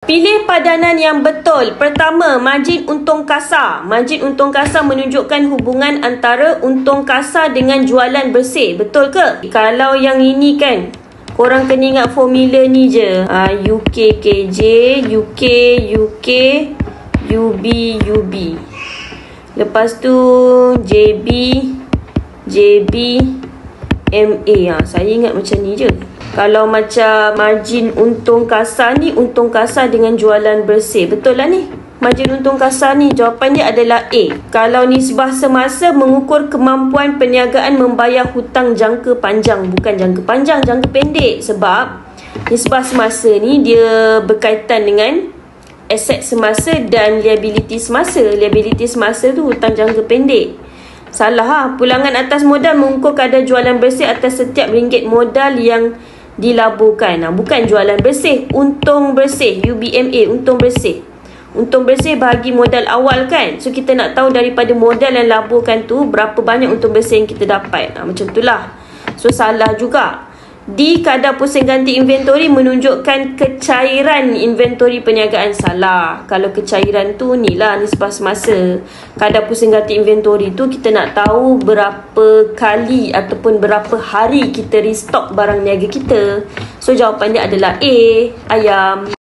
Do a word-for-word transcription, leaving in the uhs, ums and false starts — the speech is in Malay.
Pilih padanan yang betul. Pertama, margin untung kasar. Margin untung kasar menunjukkan hubungan antara untung kasar dengan jualan bersih. Betul ke? Kalau yang ini kan, korang kena ingat formula ni je. Ha, U K K J, U K U K, U B U B. Lepas tu J B, J B, M A. Ha, saya ingat macam ni je. Kalau macam margin untung kasar ni, untung kasar dengan jualan bersih. Betul lah ni. Margin untung kasar ni, jawapan dia adalah A. Kalau nisbah semasa mengukur kemampuan perniagaan membayar hutang jangka panjang. Bukan jangka panjang, jangka pendek. Sebab nisbah semasa ni dia berkaitan dengan aset semasa dan liability semasa. Liability semasa tu hutang jangka pendek. Salah ha. Pulangan atas modal mengukur kadar jualan bersih atas setiap ringgit modal yang dilaburkan. Ha, bukan jualan bersih, untung bersih. U B M A, untung bersih. Untung bersih bahagi modal awal kan. So kita nak tahu daripada modal yang laburkan tu berapa banyak untung bersih yang kita dapat. Ha, macam itulah. So salah juga. D, kadar pusing ganti inventory menunjukkan kecairan inventory perniagaan. Salah. Kalau kecairan tu ni lah nisbah semasa. Kadar pusing ganti inventory tu kita nak tahu berapa kali ataupun berapa hari kita restock barang niaga kita. So jawapan dia adalah A, ayam.